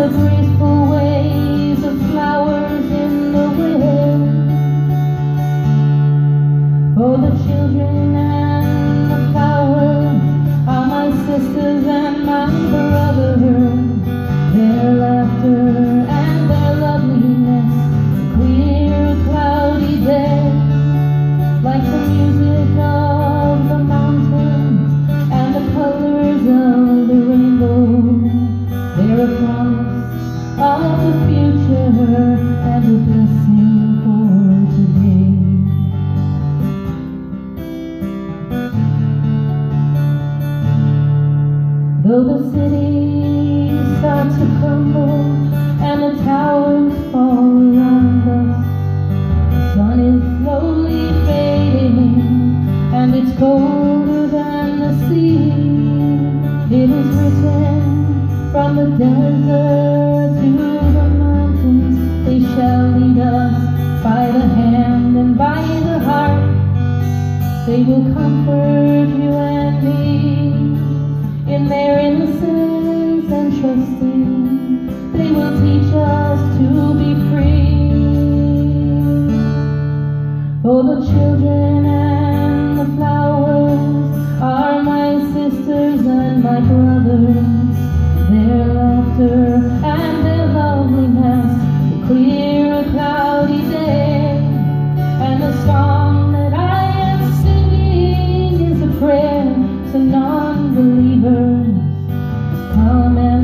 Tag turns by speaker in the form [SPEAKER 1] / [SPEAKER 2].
[SPEAKER 1] the graceful waves of flowers in the wind. For the children and the flowers are my sisters and my brothers. Their laughter and their loveliness, clear, cloudy day, like the music of the mountains and the colors of the rainbow. They're a promise of the future and a blessing for today. Though the cities start to crumble and the towers fall around us, the sun is slowly fading and it's colder than the sea. It is written from the desert to the mountains, they shall lead us by the hand and by the heart. They will comfort you and me in their innocence and trusting. They will teach us to be free. For the children and the flowers are my sisters and my brothers. Their laughter and their loveliness, the clear, cloudy day. And the song that I am singing is a prayer to non-believers. Come